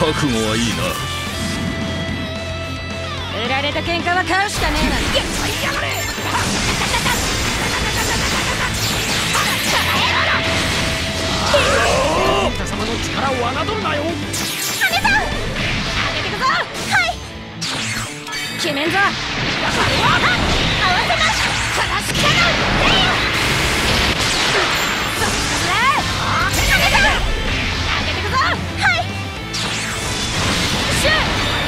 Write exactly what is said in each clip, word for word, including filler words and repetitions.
覚悟はいいな。 売られた喧嘩は買うしかねえな。やがれ。あんた様の力を侮るなよ。羽さん、上げてくぞ。はい。決めんぞ。合わせます。からしきやがる。羽さん、上げてくぞ。はい。シュッ。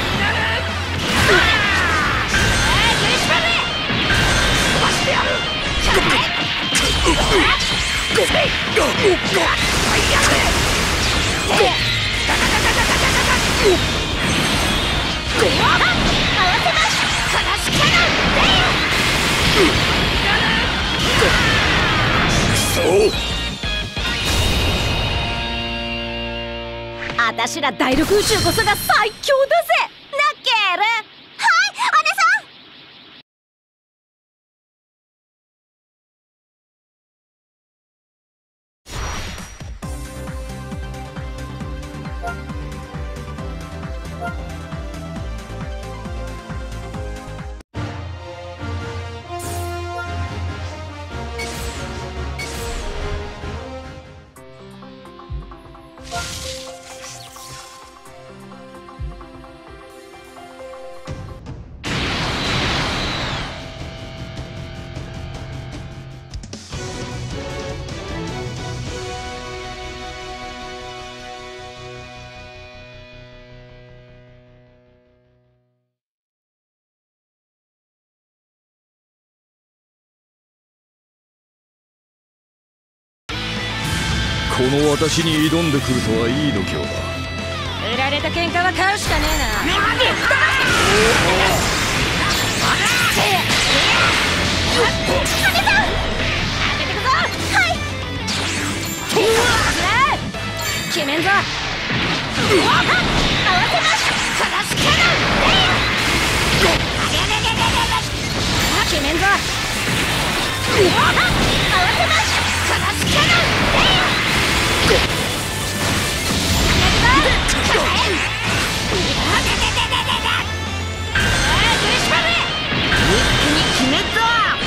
あたしら第六宇宙こそが最強だぜ、ナッケール。はい、姉さん。 この私に挑んでくるとはいい度胸だ。 売られた喧嘩は買うしかねえな。決めんぞ。合わせます。からしきやがる。決めんぞ。合わせます。からしきやがる。決めた。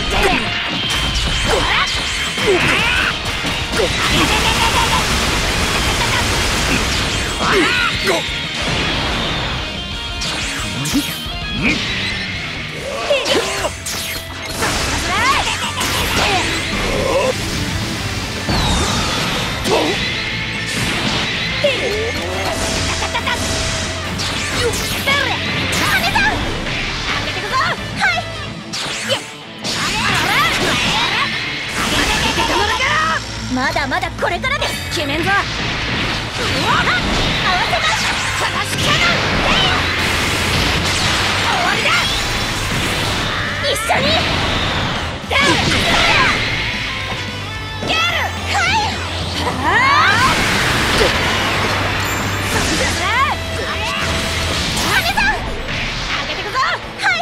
まだまだこれからです。決めんぞ。合わせます。からしきやがる。終わりだ。一緒にゲール。はい。羽さん、上げてくぞ。はい。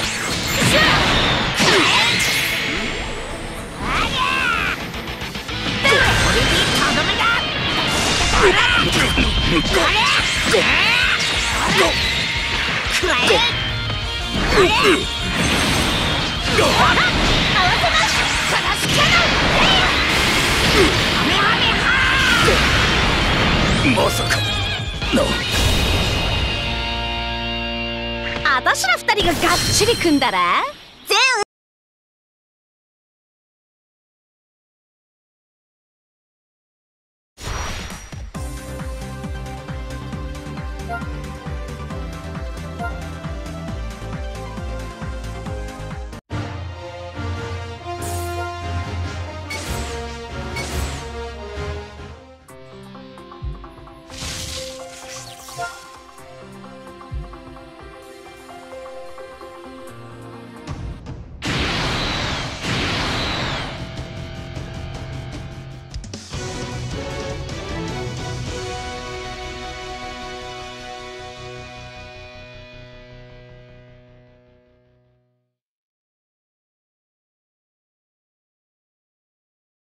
まさかな。 あたしら二人ががっちり組んだら全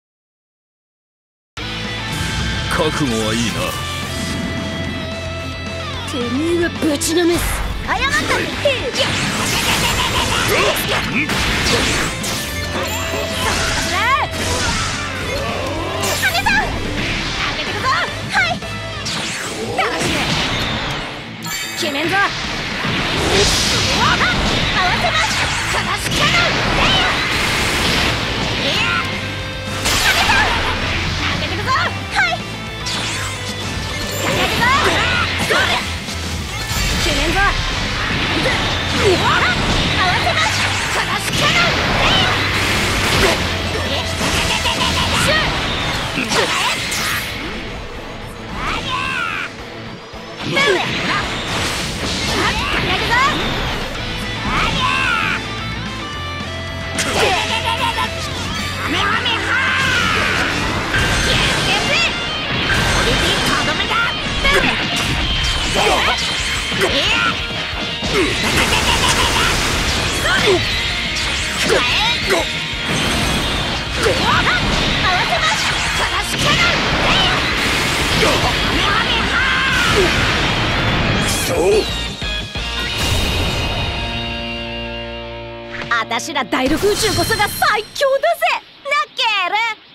覚悟はいいな。 てめえはぶちのめす。謝ったってへえ。羽さん上げてくぞ。はい、楽しめ。決めんぞ。合わせます。かなしキャノンレイヤー。いや羽さん上げてくぞ。はい、上げてくぞ。そうだ、決めんぞ。合わせます。かなしキャノンレイヤー。シューッどうだ。投げぞ。あたしら第六宇宙こそが最強だぜ。なっけーる。